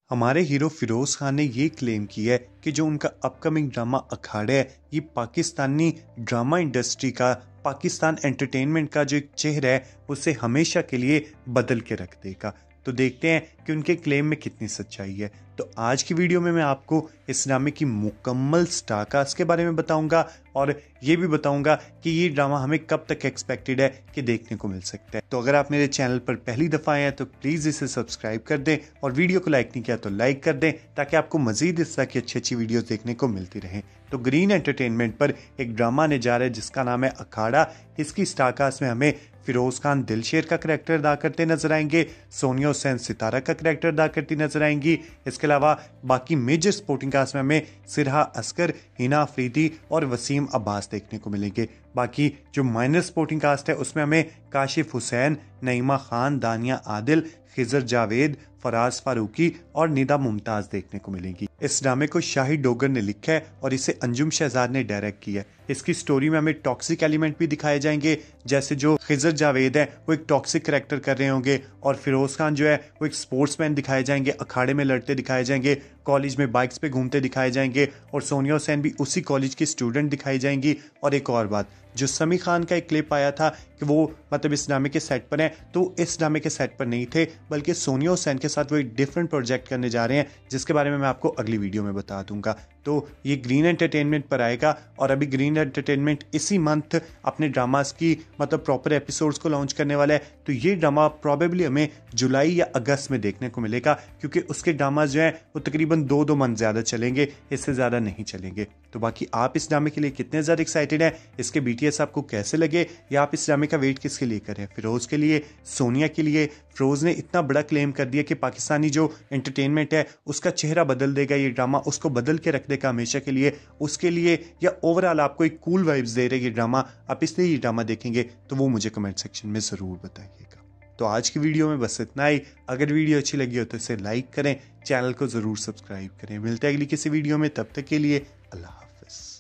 हमारे हीरो फिरोज खान ने ये क्लेम किया है कि जो उनका अपकमिंग ड्रामा अखाड़ा है ये पाकिस्तानी ड्रामा इंडस्ट्री का, पाकिस्तान एंटरटेनमेंट का जो एक चेहरा है उसे हमेशा के लिए बदल के रख देगा। तो देखते हैं कि उनके क्लेम में कितनी सच्चाई है। तो आज की वीडियो में मैं आपको इस ड्रामे की मुकम्मल स्टारकास्ट के बारे में बताऊंगा और ये भी बताऊंगा कि ये ड्रामा हमें कब तक एक्सपेक्टेड है कि देखने को मिल सकता है। तो अगर आप मेरे चैनल पर पहली दफ़ा आए हैं तो प्लीज़ इसे सब्सक्राइब कर दें और वीडियो को लाइक नहीं किया तो लाइक कर दें ताकि आपको मजीद इस तरह की अच्छी अच्छी वीडियोस देखने को मिलती रहें। तो ग्रीन एंटरटेनमेंट पर एक ड्रामा आने जा रहा है जिसका नाम है अखाड़ा। इसकी स्टारकास्ट में हमें फिरोज खान दिलशेर का करैक्टर अदा करते नजर आएंगे, सोनिया हुसैन सितारा का करैक्टर अदा करती नजर आएंगी। इसके अलावा बाकी मेजर सपोर्टिंग कास्ट में हमें सिरहा असगर, हिना अफरीदी और वसीम अब्बास देखने को मिलेंगे। बाकी जो माइनर सपोर्टिंग कास्ट है उसमें हमें काशिफ हुसैन, नईमा खान, दानिया आदिल, खिजर जावेद, फराज फारूकी और निदा मुमताज देखने को मिलेंगी। इस ड्रामे को शाहिद डोगर ने लिखा है और इसे अंजुम शहजाद ने डायरेक्ट किया है। इसकी स्टोरी में हमें टॉक्सिक एलिमेंट भी दिखाए जाएंगे, जैसे जो खिजर जावेद है वो एक टॉक्सिक कैरेक्टर कर रहे होंगे और फिरोज खान जो है वो एक स्पोर्ट्समैन दिखाए जाएंगे, अखाड़े में लड़ते दिखाए जाएंगे, कॉलेज में बाइक्स पे घूमते दिखाए जाएंगे और सोनिया हुसैन भी उसी कॉलेज की स्टूडेंट दिखाई जाएंगी। और एक और बात, जो समी खान का एक क्लिप आया था कि वो मतलब इस ड्रामे के सेट पर हैं, तो इस ड्रामे के सेट पर नहीं थे बल्कि सोनिया हुसैन के साथ वो एक डिफरेंट प्रोजेक्ट करने जा रहे हैं जिसके बारे में मैं आपको अगली वीडियो में बता दूंगा। तो ये ग्रीन एंटरटेनमेंट पर आएगा और अभी ग्रीन एंटरटेनमेंट इसी मंथ अपने ड्रामास की मतलब प्रॉपर एपिसोड्स को लॉन्च करने वाला है। तो ये ड्रामा प्रॉबेबली हमें जुलाई या अगस्त में देखने को मिलेगा क्योंकि उसके ड्रामास जो हैं वो तकरीबन 2 मंथ ज़्यादा चलेंगे, इससे ज़्यादा नहीं चलेंगे। तो बाकी आप इस ड्रामे के लिए कितने ज़्यादा एक्साइटेड हैं, इसके BTS आपको कैसे लगे, या आप इस ड्रामे का वेट किसके लिए करें, फिरोज के लिए, सोनिया के लिए? फिरोज ने इतना बड़ा क्लेम कर दिया कि पाकिस्तानी जो एंटरटेनमेंट है उसका चेहरा बदल देगा ये ड्रामा, उसको बदल के रख देगा हमेशा के लिए, उसके लिए या ओवरऑल आपको एक कूल वाइब्स दे रहे ये ड्रामा, आप इसलिए ये ड्रामा देखेंगे तो वो मुझे कमेंट सेक्शन में ज़रूर बताइएगा। तो आज की वीडियो में बस इतना ही। अगर वीडियो अच्छी लगी हो तो इसे लाइक करें, चैनल को ज़रूर सब्सक्राइब करें। मिलते हैं अगली किसी वीडियो में, तब तक के लिए अल्लाह हाफ़िज़।